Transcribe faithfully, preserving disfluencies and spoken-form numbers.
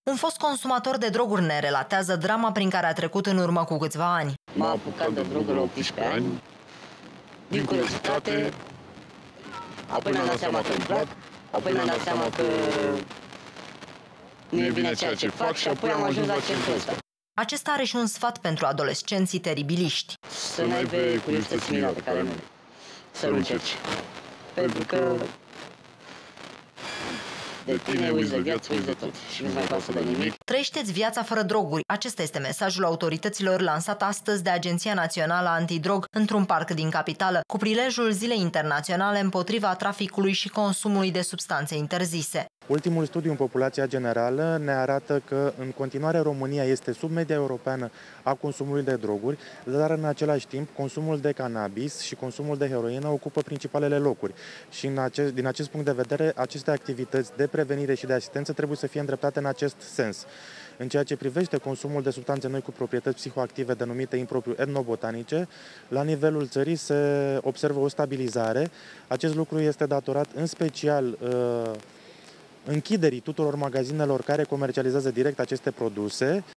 Un fost consumator de droguri ne relatează drama prin care a trecut în urmă cu câțiva ani. M-a apucat de droguri la optsprezece ani, din curiozitate, apoi mi-am dat seama că îmi plac, apoi mi-am dat seama că nu e bine ceea ce fac și apoi am ajuns la centrul ăsta. Acesta are și un sfat pentru adolescenții teribiliști. Să n-aibă curiozități similar care nu, să nu încerci. Pentru că de tine uiți de viață, uiți de tot și nu mai pasă de nimic. Trăiește-ți viața fără droguri. Acesta este mesajul autorităților lansat astăzi de Agenția Națională Antidrog într-un parc din capitală, cu prilejul Zilei Internaționale împotriva traficului și consumului de substanțe interzise. Ultimul studiu în populația generală ne arată că în continuare România este sub media europeană a consumului de droguri, dar în același timp consumul de cannabis și consumul de heroină ocupă principalele locuri. Și în acest, din acest punct de vedere, aceste activități de prevenire și de asistență trebuie să fie îndreptate în acest sens. În ceea ce privește consumul de substanțe noi cu proprietăți psihoactive denumite impropriu etnobotanice, la nivelul țării se observă o stabilizare. Acest lucru este datorat în special uh, închiderii tuturor magazinelor care comercializează direct aceste produse.